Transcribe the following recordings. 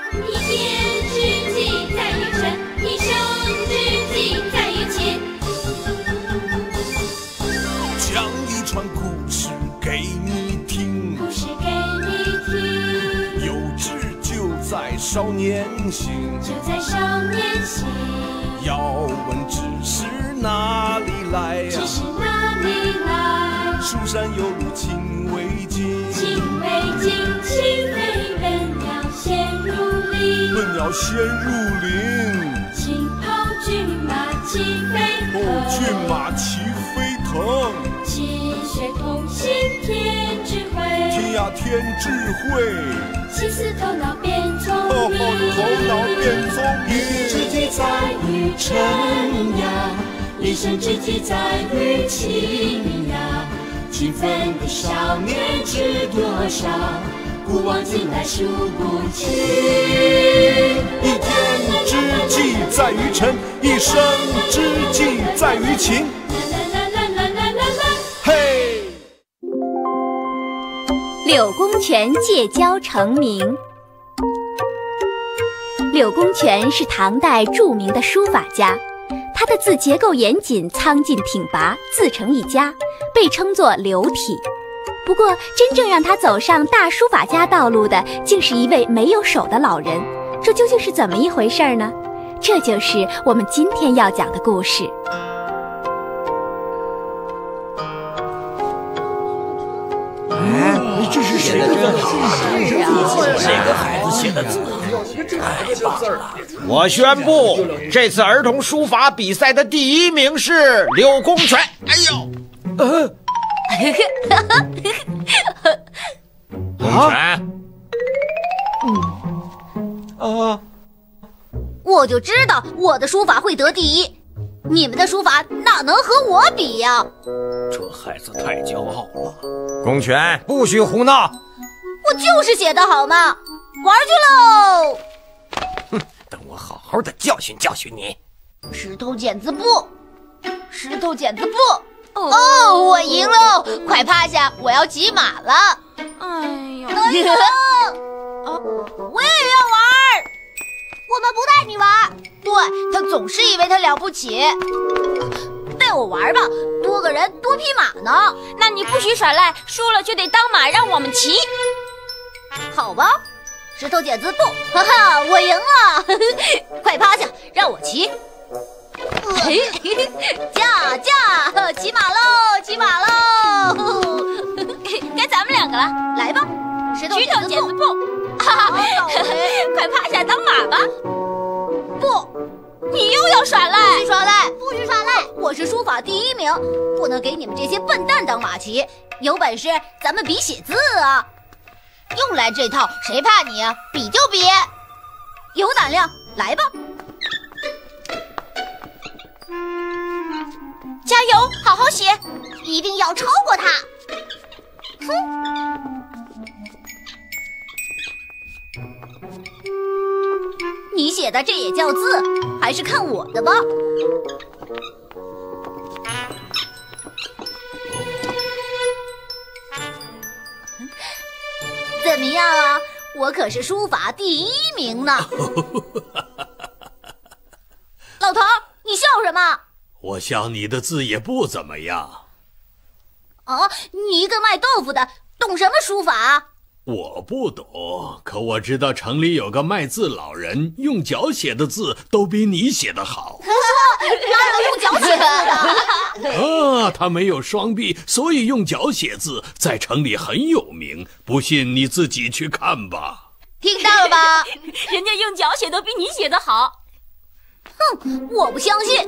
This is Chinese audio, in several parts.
一天之计在于晨，一生之计在于勤。 讲一串故事给你听， 故事给你听， 幼稚就在少年心， 就在少年心。 要问知识哪里来呀？ 知识哪里来？ 书山有路勤为径， 勤为径，勤为本要先入林。 本要先入林。 青袍骏马齐飞腾， 骏马齐飞腾。 勤学同心添智慧， 天呀添智慧。 勤思头脑变聪明， 头脑变聪明。 知己在于晨呀，一生之计在于勤呀。勤奋的少年知多少？古往今来数不清。 一天之计在于晨，一生之计在于勤。嘿！ 柳公权借胶成名。柳公权是唐代著名的书法家，他的字结构严谨，苍劲挺拔，自成一家，被称作柳体。不过，真正让他走上大书法家道路的，竟是一位没有手的老人。这究竟是怎么一回事呢？这就是我们今天要讲的故事。 这是谁的字？ 哪个孩子写的字？太棒了！ 我宣布，这次儿童书法比赛的第一名是柳公权。哎呦， 公权， 我就知道我的书法会得第一，你们的书法哪能和我比呀？ 这孩子太骄傲了。 公权，不许胡闹！ 我就是写得好嘛，玩去喽！ 哼，等我好好的教训教训你。 石头剪子布，石头剪子布。哦，我赢喽！快趴下，我要骑马了。 哎呦， 我也要玩。我们不带你玩。对，他总是以为他了不起。带我玩吧，多个人多匹马呢。 那你不许耍赖，输了就得当马让我们骑。 好吧，石头剪子布，哈哈，我赢了！快趴下，让我骑。驾驾，骑马喽，骑马喽！ 该咱们两个了， 来吧，石头剪子布， 哈哈，快趴下当马吧。 不， 你又要耍赖！ 不许耍赖，不许耍赖！我是书法第一名，不能给你们这些笨蛋当马骑。有本事咱们比写字啊！又来这套，谁怕你啊？比就比，有胆量来吧！ 加油，好好写， 一定要超过他！哼！你写的这也叫字？还是看我的吧。怎么样啊？我可是书法第一名呢！老头，你笑什么？ 我想你的字也不怎么样。 啊，你一个卖豆腐的，懂什么书法？ 我不懂，可我知道城里有个卖字老人，用脚写的字都比你写得好。 哪有用脚写字的？ 啊，他没有双臂，所以用脚写字，在城里很有名。不信你自己去看吧。 听到了吧？ 人家用脚写都比你写得好。 哼，我不相信。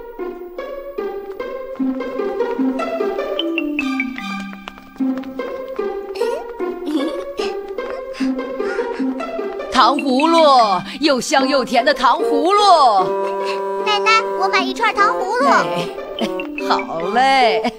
糖葫芦，又香又甜的糖葫芦。 奶奶，我买一串糖葫芦。 好嘞。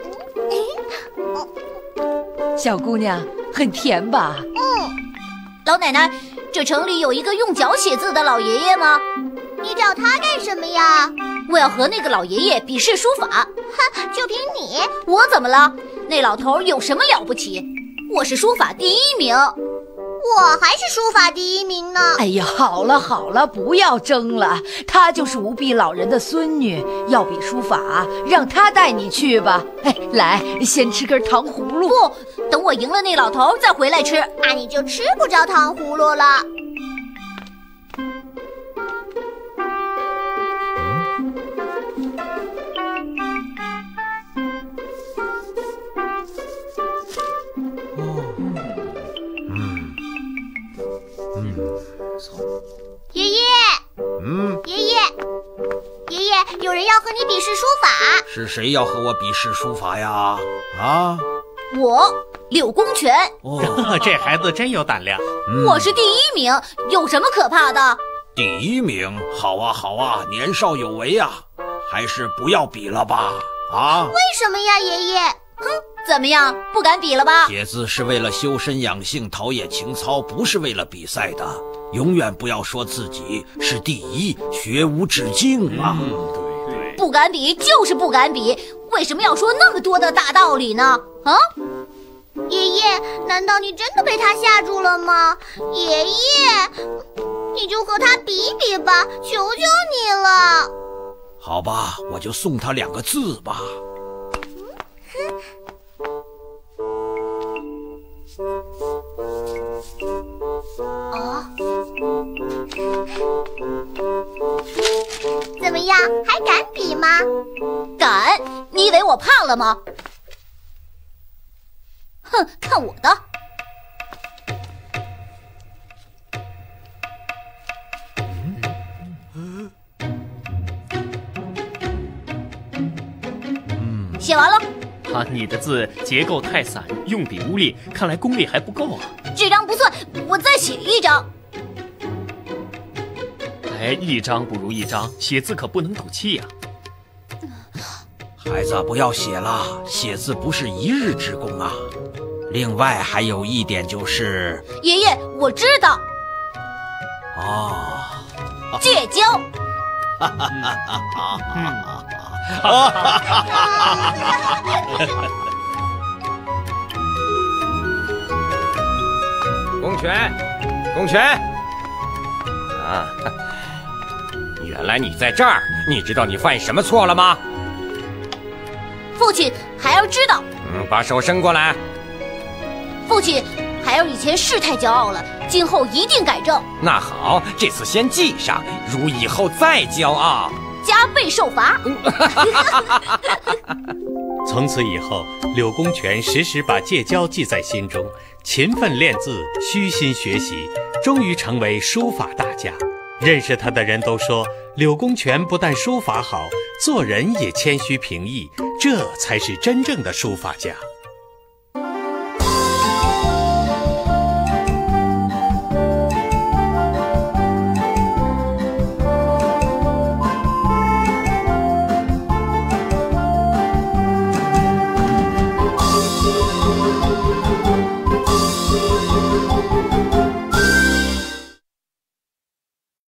小姑娘，很甜吧？ 老奶奶，这城里有一个用脚写字的老爷爷吗？你找他干什么呀？我要和那个老爷爷比试书法。哼，就凭你？我怎么了？那老头有什么了不起？我是书法第一名。 我还是书法第一名呢。 哎呀，好了好了，不要争了。她就是吴壁老人的孙女，要比书法，让她带你去吧。哎，来，先吃根糖葫芦。 不，等我赢了那老头再回来吃。 那你就吃不着糖葫芦了。爷爷，爷爷，有人要和你比试书法。 是谁要和我比试书法呀？啊， 我柳公权。 哦， 这孩子真有胆量。 我是第一名，有什么可怕的？ 第一名，好啊好啊，年少有为啊，还是不要比了吧？啊？ 为什么呀，爷爷？ 哼，怎么样，不敢比了吧？ 写字是为了修身养性、陶冶情操，不是为了比赛的。永远不要说自己是第一，学无止境啊！ 对， 不敢比就是不敢比，为什么要说那么多的大道理呢？啊？ 爷爷，难道你真的被他吓住了吗？爷爷，你就和他比比吧，求求你了。 好吧，我就送他2个字吧。 怎么样，还敢比吗？ 敢？你以为我怕了吗？哼，看我的！写完了。 你的字结构太散，用笔无力，看来功力还不够啊。 这张不算，我再写1张。 哎，一张不如一张，写字可不能赌气呀。 孩子，不要写了，写字不是一日之功啊。另外还有一点就是， 爷爷，我知道。戒骄。 公权啊！原来你在这儿，你知道你犯什么错了吗？ 父亲，孩儿知道。 把手伸过来。 父亲，孩儿以前是太骄傲了，今后一定改正。 那好，这次先记上，如以后再骄傲， 加倍受罚。 从此以后，柳公权时时把戒骄记在心中，勤奋练字，虚心学习，终于成为书法大家。认识他的人都说，柳公权不但书法好，做人也谦虚平易，这才是真正的书法家。